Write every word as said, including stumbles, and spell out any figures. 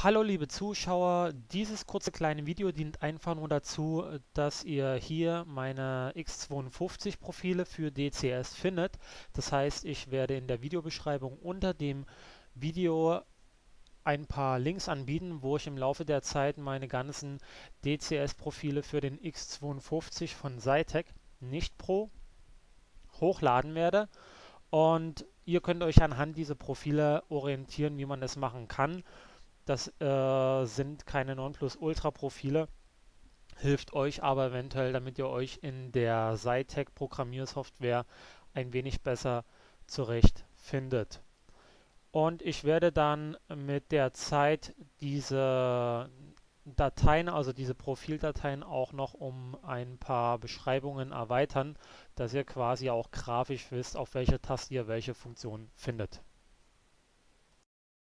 Hallo liebe Zuschauer, dieses kurze kleine Video dient einfach nur dazu, dass ihr hier meine X zweiundfünfzig Profile für D C S findet. Das heißt, ich werde in der Videobeschreibung unter dem Video ein paar Links anbieten, wo ich im Laufe der Zeit meine ganzen D C S-Profile für den X zweiundfünfzig von Zytek, nicht Pro, hochladen werde. Und ihr könnt euch anhand dieser Profile orientieren, wie man das machen kann. Das äh, sind keine Nonplusultra-Profile, hilft euch aber eventuell, damit ihr euch in der Zytek-Programmiersoftware ein wenig besser zurechtfindet. Und ich werde dann mit der Zeit diese Dateien, also diese Profildateien, auch noch um ein paar Beschreibungen erweitern, dass ihr quasi auch grafisch wisst, auf welcher Taste ihr welche Funktion findet.